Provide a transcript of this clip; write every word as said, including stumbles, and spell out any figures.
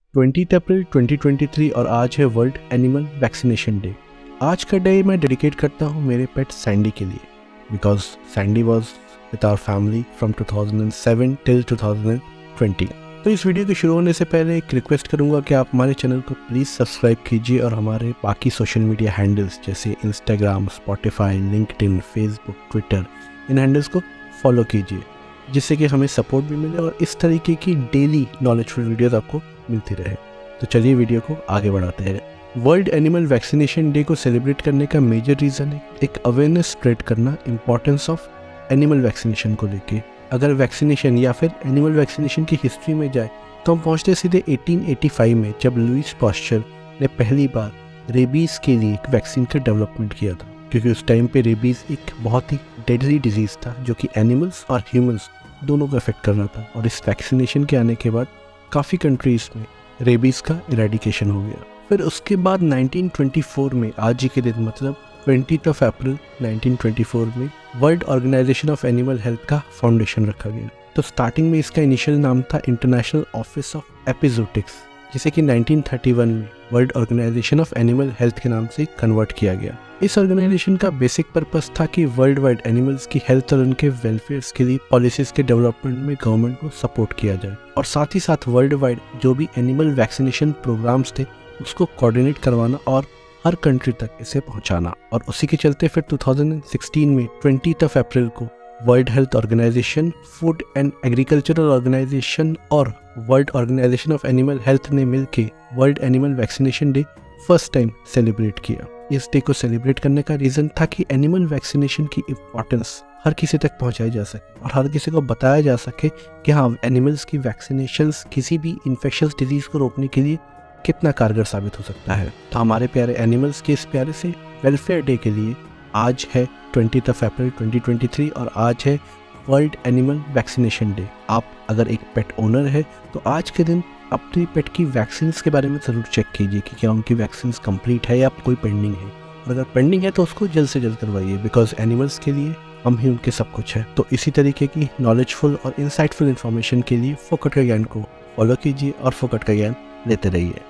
Twentieth April twenty twenty three और आज है वर्ल्ड एनिमल वैक्सीनेशन डे। आज का डे मैं डेडिकेट करता हूँ मेरे पेट सैंडी के लिए, because Sandy was with our family from two thousand seven till two thousand twenty. तो इस वीडियो के शुरू होने से पहले एक रिक्वेस्ट करूँगा कि आप हमारे चैनल को प्लीज़ सब्सक्राइब कीजिए और हमारे बाकी सोशल मीडिया हैंडल्स जैसे Instagram, Spotify, LinkedIn, Facebook, Twitter, इन हैंडल्स को फॉलो कीजिए, जिससे कि हमें सपोर्ट भी मिले और इस तरीके की डेली नॉलेजफुल वीडियोस आपको मिलती रहे। तो चलिए वीडियो को आगे बढ़ाते हैं। वर्ल्ड एनिमल वैक्सीनेशन डे को सेलिब्रेट करने का मेजर रीज़न है एक अवेयरनेस स्प्रेड करना इम्पोर्टेंस ऑफ एनिमल वैक्सीनेशन को लेके। अगर वैक्सीनेशन या फिर एनिमल वैक्सीनेशन की हिस्ट्री में जाए तो हम पहुंचते सीधे एटीन एटी फाइव में, जब लुईस पास्चर ने पहली बार रेबीज़ के लिए एक वैक्सीन का डेवलपमेंट किया था, क्योंकि उस टाइम पे रेबीज़ एक बहुत ही डेडली डिजीज़ था जो कि एनिमल्स और ह्यूमंस दोनों को अफेक्ट कर रहा था। और इस वैक्सीनेशन के आने के बाद काफ़ी कंट्रीज़ में रेबीज़ का इरेडिकेशन हो गया। फिर उसके बाद नाइनटीन ट्वेंटी फोर में, आज ही के दिन मतलब twentieth of April nineteen twenty four में world organisation of animal health का फाउंडेशन रखा गया। तो स्टार्टिंग में इसका इनिशियल नाम था इंटरनेशनल ऑफिस ऑफ एपिजोटिक्स, जिसे कि नाइनटीन थर्टी वन में world organisation of animal health के नाम से कन्वर्ट किया गया। इस ऑर्गेनाइजेशन का बेसिक पर्पस था कि वर्ल्ड वाइड एनिमल्स की हेल्थ और उनके वेलफेयर के लिए पॉलिसीज के डेवलपमेंट में गवर्नमेंट को सपोर्ट किया जाए, और साथ ही साथ वर्ल्ड वाइड जो भी एनिमल वैक्सीनेशन प्रोग्राम्स थे उसको कोऑर्डिनेट करवाना और हर कंट्री तक इसे पहुंचाना। और उसी के चलते फिर टू थाउजेंड सिक्सटीन में ट्वेंटिएथ ऑफ अप्रैल को world health organisation, food and agricultural organisation और world organisation of animal health ने मिलकर world animal vaccination day first time celebrate किया। इस डे को सेलिब्रेट करने का रीज़न था कि एनिमल वैक्सीनेशन की इम्पोर्टेंस हर किसी तक पहुंचाई जा सके और हर किसी को बताया जा सके कि हाँ, एनिमल्स की वैक्सीनेशंस किसी भी इन्फेक्शस डिजीज़ को रोकने के लिए कितना कारगर साबित हो सकता है। तो हमारे प्यारे एनिमल्स के इस प्यारे से वेलफेयर डे के लिए आज है twentieth of April twenty twenty three और आज है वर्ल्ड एनिमल वैक्सीनेशन डे। आप अगर एक पेट ओनर है तो आज के दिन अपनी पेट की वैक्सीन्स के बारे में ज़रूर चेक कीजिए कि क्या उनकी वैक्सीन्स कंप्लीट है या कोई पेंडिंग है, और अगर पेंडिंग है तो उसको जल्द से जल्द करवाइए, बिकॉज एनिमल्स के लिए हम ही उनके सब कुछ है। तो इसी तरीके की नॉलेजफुल और इंसाइटफुल इन्फॉर्मेशन के लिए फोकट का ज्ञान को फॉलो कीजिए और फोकट का ज्ञान लेते रहिए।